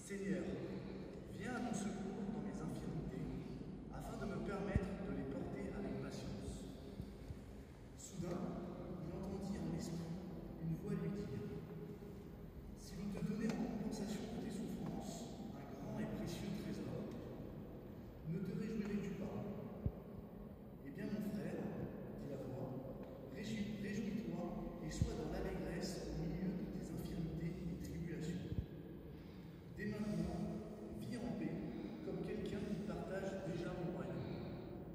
Seigneur, viens à mon secours dans mes infirmités, afin de me permettre de les porter avec patience. Soudain, il entendit en esprit une voix lui dire : si l'on te donnait en compensation de tes souffrances un grand et précieux trésor, ne te réjouirais-tu pas ? Eh bien, mon frère, dit la voix, réjouis-toi et sois dans l'allégresse au milieu de tes infirmités et tribulations. Dès maintenant, vis en paix, comme quelqu'un qui partage déjà mon royaume.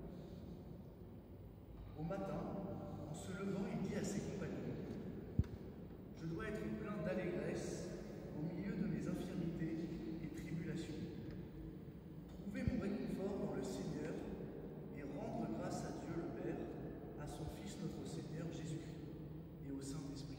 Au matin, en se levant, il dit à ses compagnons : je dois être plein d'allégresse au milieu de mes infirmités et tribulations. Trouver mon réconfort dans le Seigneur et rendre grâce à Dieu le Père, à son Fils notre Seigneur Jésus-Christ et au Saint-Esprit.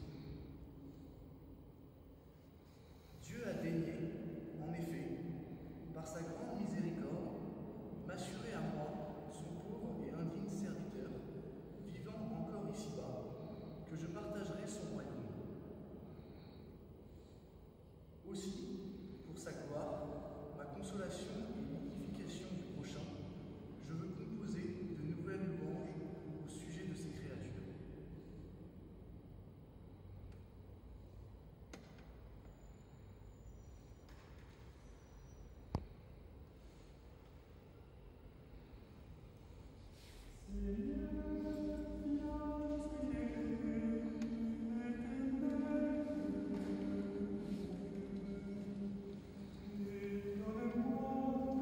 Dieu a daigné, en effet, par sa grande miséricorde, m'assurer à moi, son pauvre et indigne serviteur, vivant encore ici-bas, que je partagerai son royaume. Aussi, pour sa gloire, ma consolation et l'édification du prochain, je veux composer de nouvelles louanges au sujet de ses créatures. Donne-moi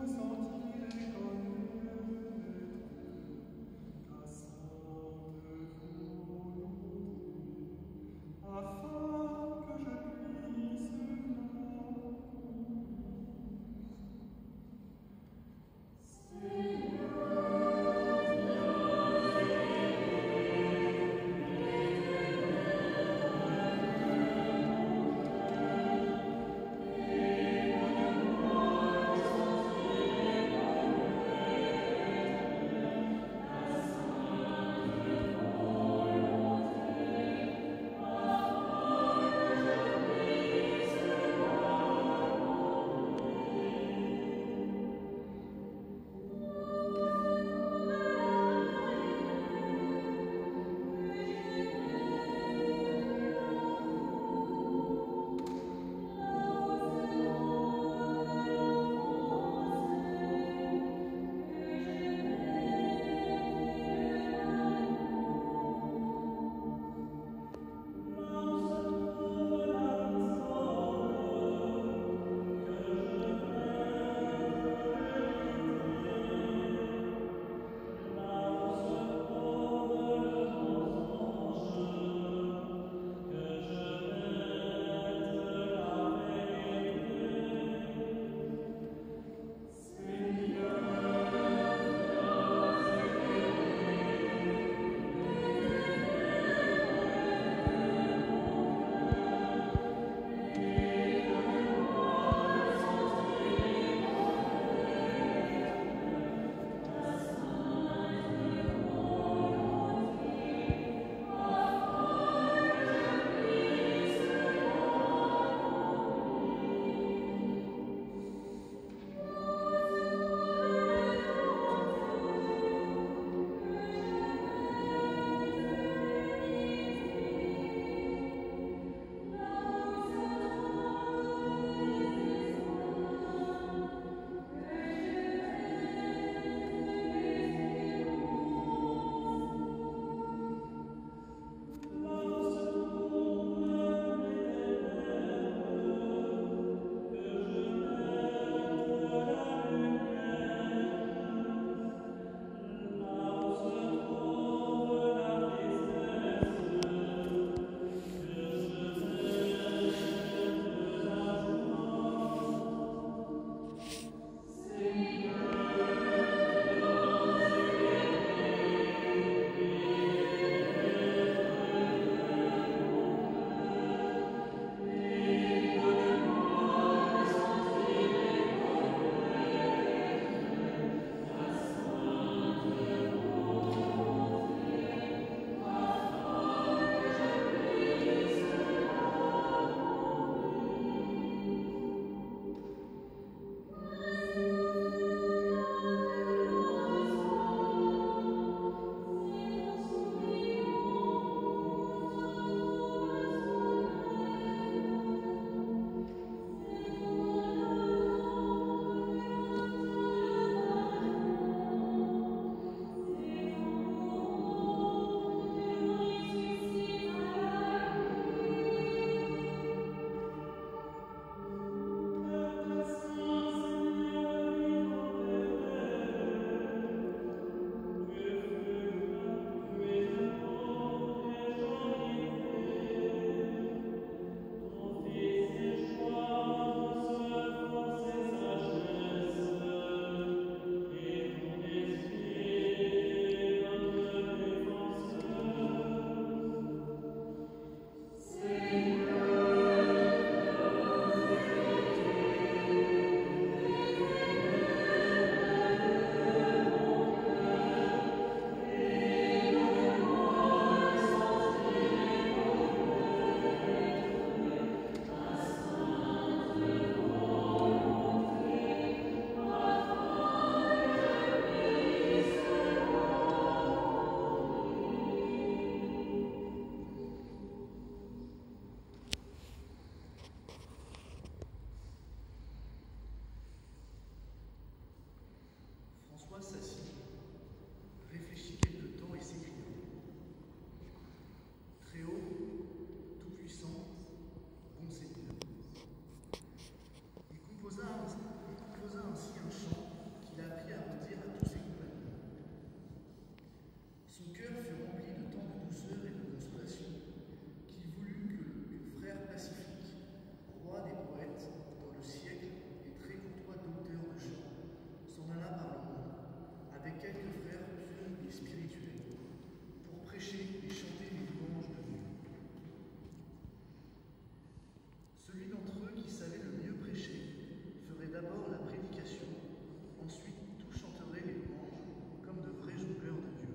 François s'assit, réfléchit quelque temps et s'écria. Très haut, tout-puissant, bon Seigneur. Il composa ainsi un chant qu'il apprit à redire à tous ses compagnons. Son cœur fut rempli de tant de douceur et de consolation qu'il voulut que le frère pacifique, roi des poètes, dans le siècle et très courtois docteur de chant, s'en alla par le monde, avec quelques frères pieux et spirituels, pour prêcher et chanter les louanges de Dieu. Celui d'entre eux qui savait le mieux prêcher ferait d'abord la prédication, ensuite tout chanterait les louanges comme de vrais jongleurs de Dieu.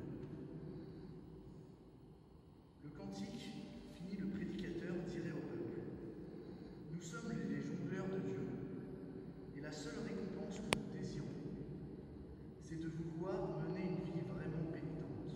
Le cantique fini, le prédicateur dirait au peuple: nous sommes les jongleurs de Dieu, et la seule récompense que nous désirons, c'est de vous voir mener une vie vraiment pénitente.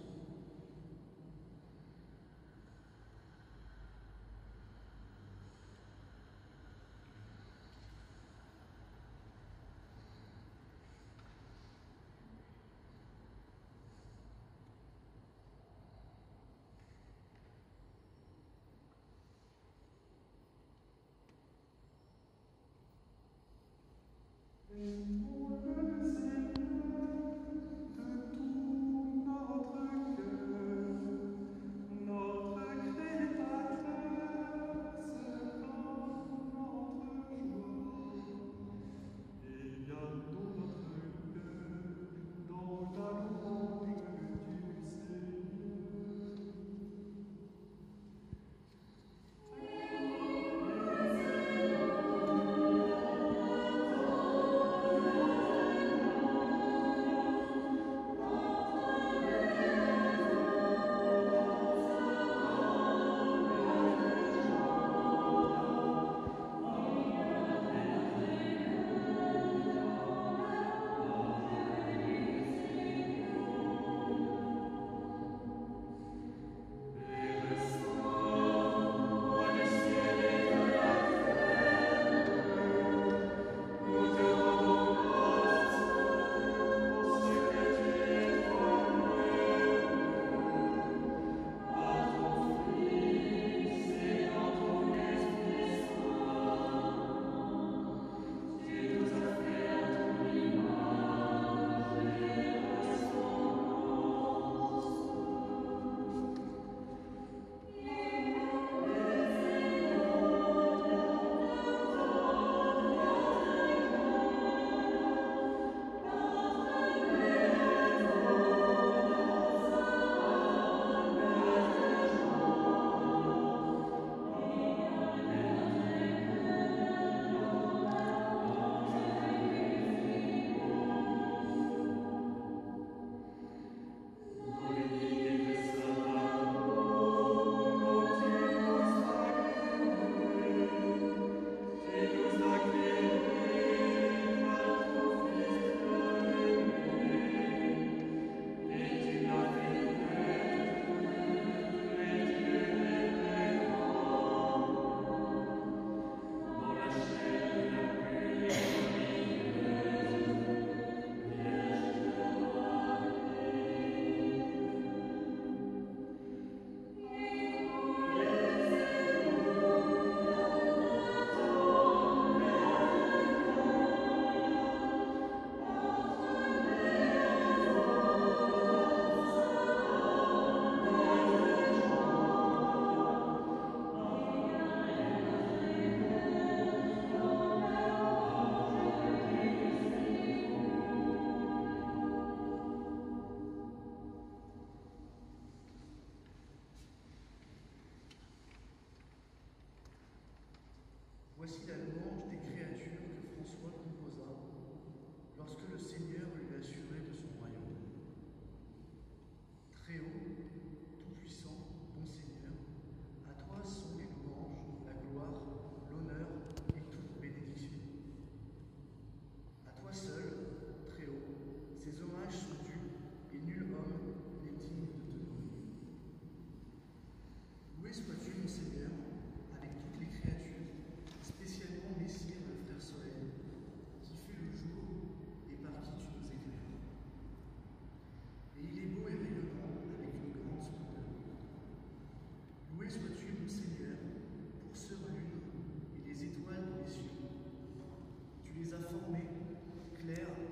les a formés, clairs